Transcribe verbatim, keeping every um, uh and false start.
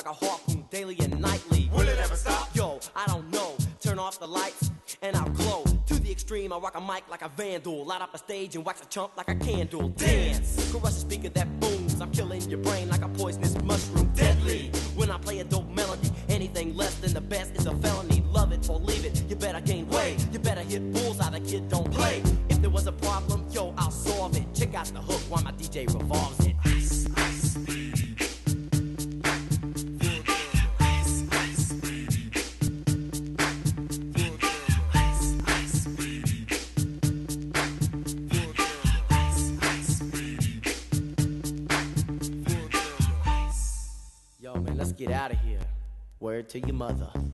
like a harpoon daily and nightly. Will it ever stop? Yo, I don't know. Turn off the lights and I'll glow. To the extreme, I rock a mic like a vandal. Light up a stage and wax a chump like a candle. Dance! Crush a speaker that booms. I'm killing your brain like a poisonous mushroom. Deadly! When I play a dope melody, anything less than the best is a felony. Love it or leave it, you better gain weight. You better hit bullseye, the kid don't play. If there was a problem, yo, I'll solve it. Check out the hook while my D J revolves it. Ice, ice, Yo, man, let's get out of here. Word to your mother.